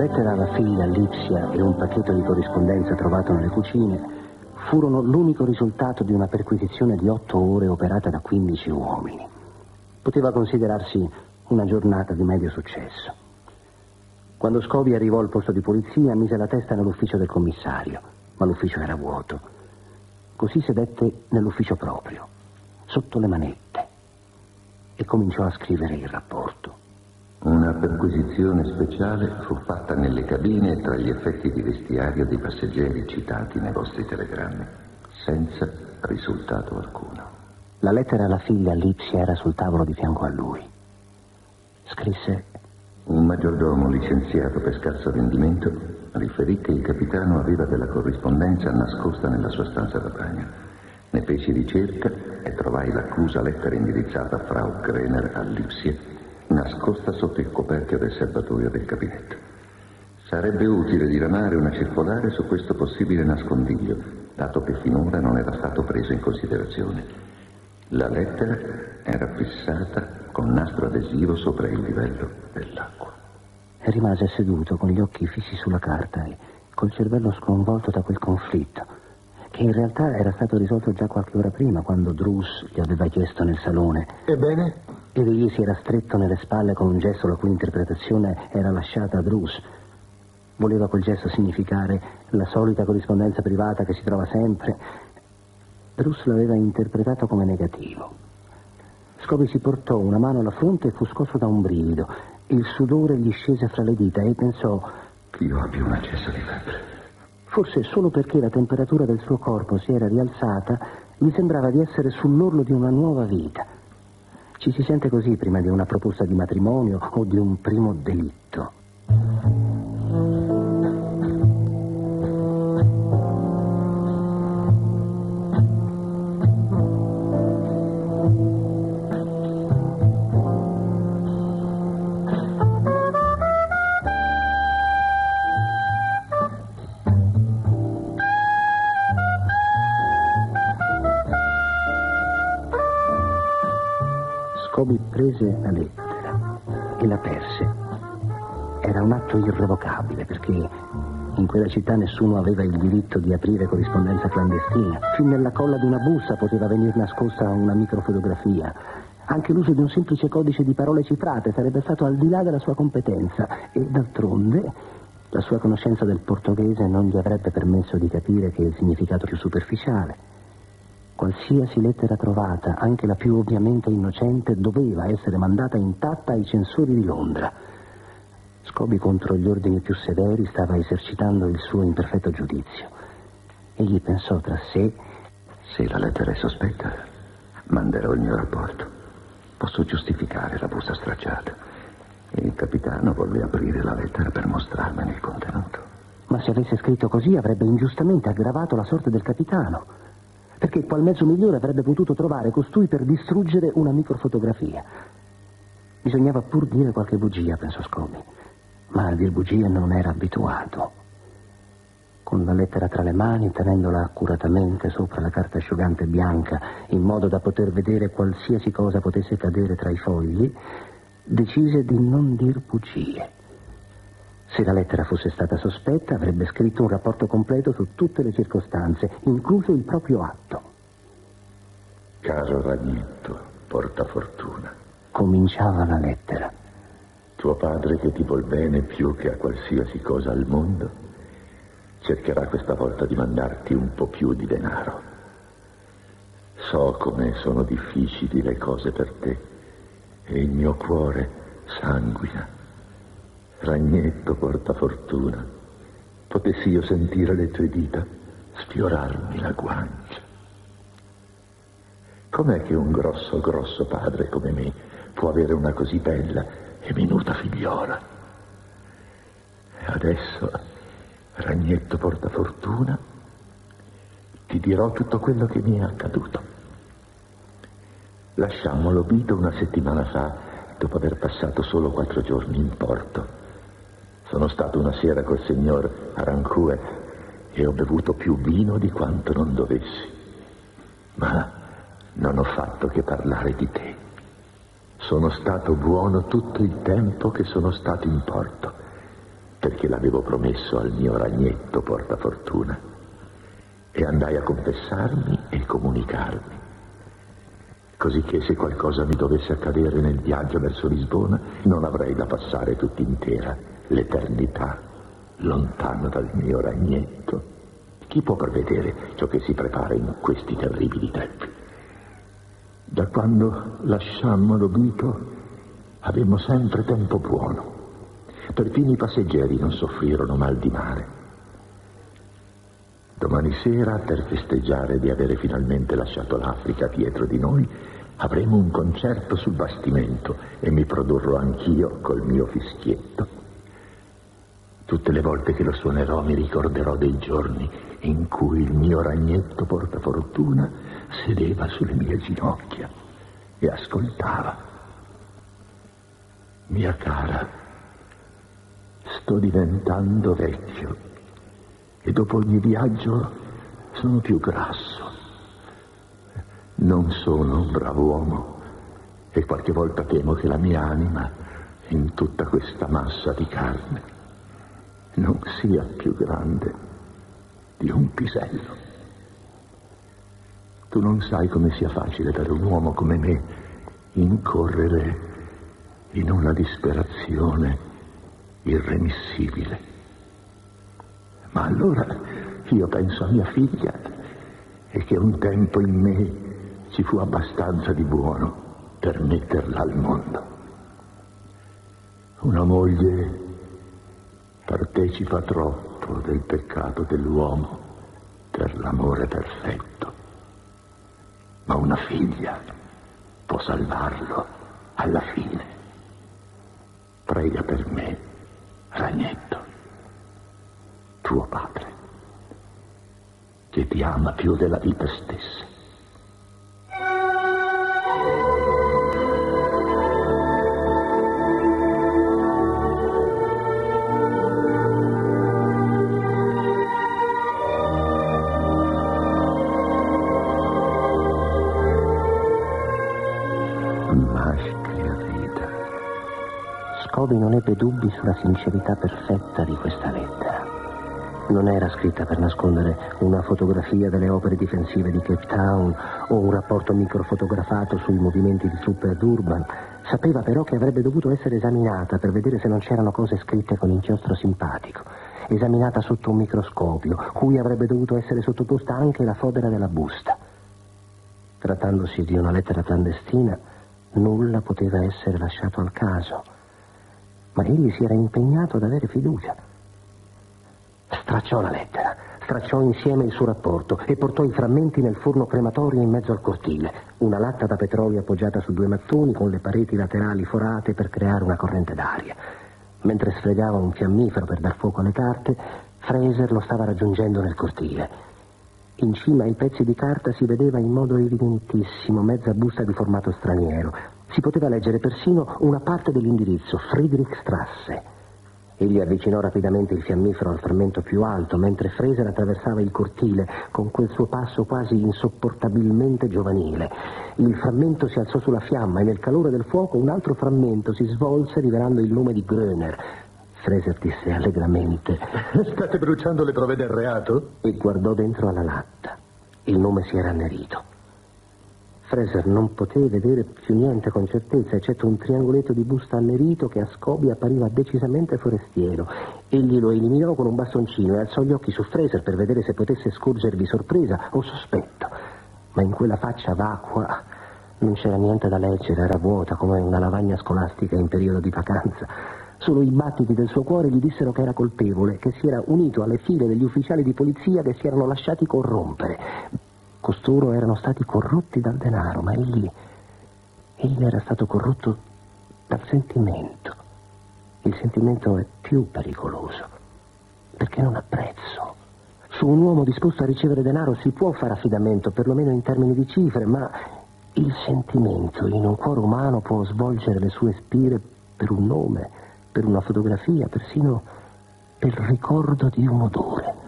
lettera alla figlia Lipsia e un pacchetto di corrispondenza trovato nelle cucine furono l'unico risultato di una perquisizione di 8 ore operata da 15 uomini. Poteva considerarsi una giornata di medio successo. Quando Scobi arrivò al posto di polizia, mise la testa nell'ufficio del commissario, ma l'ufficio era vuoto. Così sedette nell'ufficio proprio, sotto le manette, e cominciò a scrivere il rapporto. Una perquisizione speciale fu fatta nelle cabine e tra gli effetti di vestiario dei passeggeri citati nei vostri telegrammi, senza risultato alcuno. La lettera alla figlia Lipsia era sul tavolo di fianco a lui. Scrisse: un maggiordomo licenziato per scarso rendimento riferì che il capitano aveva della corrispondenza nascosta nella sua stanza da bagno. Ne feci ricerca e trovai l'accusa lettera indirizzata a Frau Grener a Lipsia, nascosta sotto il coperchio del serbatoio del gabinetto. Sarebbe utile diramare una circolare su questo possibile nascondiglio, dato che finora non era stato preso in considerazione. La lettera era fissata con nastro adesivo sopra il livello dell'acqua. E rimase seduto con gli occhi fissi sulla carta e col cervello sconvolto da quel conflitto, che in realtà era stato risolto già qualche ora prima, quando Druce gli aveva chiesto nel salone. Ebbene? Ed egli si era stretto nelle spalle con un gesto la cui interpretazione era lasciata a Druce. Voleva quel gesto significare la solita corrispondenza privata che si trova sempre. Druce l'aveva interpretato come negativo. Scobi si portò una mano alla fronte e fu scosso da un brivido. Il sudore gli scese fra le dita e pensò: io abbia un accesso di febbre. Forse solo perché la temperatura del suo corpo si era rialzata, gli sembrava di essere sull'orlo di una nuova vita. Ci si sente così prima di una proposta di matrimonio o di un primo delitto. Scobi prese la lettera e la perse. Era un atto irrevocabile, perché in quella città nessuno aveva il diritto di aprire corrispondenza clandestina. Fin nella colla di una busta poteva venir nascosta una microfotografia. Anche l'uso di un semplice codice di parole cifrate sarebbe stato al di là della sua competenza, e d'altronde la sua conoscenza del portoghese non gli avrebbe permesso di capire che il significato più superficiale. Qualsiasi lettera trovata, anche la più ovviamente innocente, doveva essere mandata intatta ai censori di Londra. Scobi, contro gli ordini più severi, stava esercitando il suo imperfetto giudizio. Egli pensò tra sé: se la lettera è sospetta, manderò il mio rapporto. Posso giustificare la busta stracciata. Il capitano volle aprire la lettera per mostrarmene il contenuto. Ma se avesse scritto così avrebbe ingiustamente aggravato la sorte del capitano, perché qual mezzo migliore avrebbe potuto trovare costui per distruggere una microfotografia? Bisognava pur dire qualche bugia, pensò Scobi, ma a dir bugie non era abituato. Con la lettera tra le mani, tenendola accuratamente sopra la carta asciugante bianca, in modo da poter vedere qualsiasi cosa potesse cadere tra i fogli, decise di non dir bugie. Se la lettera fosse stata sospetta, avrebbe scritto un rapporto completo su tutte le circostanze, incluso il proprio atto. Caro Ragnetto, portafortuna. Cominciava la lettera. Tuo padre, che ti vuol bene più che a qualsiasi cosa al mondo, cercherà questa volta di mandarti un po' più di denaro. So come sono difficili le cose per te e il mio cuore sanguina. Ragnetto, portafortuna, potessi io sentire le tue dita sfiorarmi la guancia. Com'è che un grosso padre come me può avere una così bella e minuta figliola? E adesso, Ragnetto, portafortuna, ti dirò tutto quello che mi è accaduto. Lasciammo l'Obido una settimana fa, dopo aver passato solo 4 giorni in porto. Sono stato una sera col signor Aranjuez e ho bevuto più vino di quanto non dovessi. Ma non ho fatto che parlare di te. Sono stato buono tutto il tempo che sono stato in porto perché l'avevo promesso al mio ragnetto portafortuna, e andai a confessarmi e comunicarmi, così che se qualcosa mi dovesse accadere nel viaggio verso Lisbona non avrei da passare tutt'intera l'eternità lontano dal mio ragnetto. Chi può prevedere ciò che si prepara in questi terribili tempi? Da quando lasciammo Lobito avemmo sempre tempo buono. Perfino i passeggeri non soffrirono mal di mare. Domani sera, per festeggiare di avere finalmente lasciato l'Africa dietro di noi, avremo un concerto sul bastimento e mi produrrò anch'io col mio fischietto. Tutte le volte che lo suonerò mi ricorderò dei giorni in cui il mio ragnetto portafortuna sedeva sulle mie ginocchia e ascoltava. Mia cara, sto diventando vecchio e dopo ogni viaggio sono più grasso. Non sono un bravo uomo e qualche volta temo che la mia anima, in tutta questa massa di carne, non sia più grande di un pisello. Tu non sai come sia facile per un uomo come me incorrere in una disperazione irremissibile. Ma allora io penso a mia figlia e che un tempo in me ci fu abbastanza di buono per metterla al mondo. Una moglie partecipa troppo del peccato dell'uomo per l'amore perfetto, ma una figlia può salvarlo alla fine. Prega per me, ragnetto, tuo padre, che ti ama più della vita stessa. Scobie non ebbe dubbi sulla sincerità perfetta di questa lettera. Non era scritta per nascondere una fotografia delle opere difensive di Cape Town o un rapporto microfotografato sui movimenti di truppe a Durban. Sapeva però che avrebbe dovuto essere esaminata per vedere se non c'erano cose scritte con inchiostro simpatico, esaminata sotto un microscopio, cui avrebbe dovuto essere sottoposta anche la fodera della busta. Trattandosi di una lettera clandestina, nulla poteva essere lasciato al caso. Ma egli si era impegnato ad avere fiducia. Stracciò la lettera, stracciò insieme il suo rapporto e portò i frammenti nel forno crematorio in mezzo al cortile. Una latta da petrolio appoggiata su 2 mattoni con le pareti laterali forate per creare una corrente d'aria. Mentre sfregava un fiammifero per dar fuoco alle carte, Fraser lo stava raggiungendo nel cortile. In cima ai pezzi di carta si vedeva in modo evidentissimo mezza busta di formato straniero. Si poteva leggere persino una parte dell'indirizzo, Friedrichstrasse. Egli avvicinò rapidamente il fiammifero al frammento più alto, mentre Fraser attraversava il cortile con quel suo passo quasi insopportabilmente giovanile. Il frammento si alzò sulla fiamma e nel calore del fuoco un altro frammento si svolse rivelando il nome di Gröner. Fraser disse allegramente: State bruciando le prove del reato? E guardò dentro alla latta. Il nome si era annerito. Fraser non poté vedere più niente con certezza, eccetto un triangoletto di busta annerito che a Scobie appariva decisamente forestiero. Egli lo eliminò con un bastoncino e alzò gli occhi su Fraser per vedere se potesse scorgervi sorpresa o sospetto. Ma in quella faccia vacua non c'era niente da leggere, era vuota come una lavagna scolastica in periodo di vacanza. Solo i battiti del suo cuore gli dissero che era colpevole, che si era unito alle file degli ufficiali di polizia che si erano lasciati corrompere. Costoro erano stati corrotti dal denaro, ma egli era stato corrotto dal sentimento. Il sentimento è più pericoloso, perché non ha prezzo. Su un uomo disposto a ricevere denaro si può fare affidamento, perlomeno in termini di cifre, ma il sentimento in un cuore umano può svolgere le sue spire per un nome, per una fotografia, persino per il ricordo di un odore.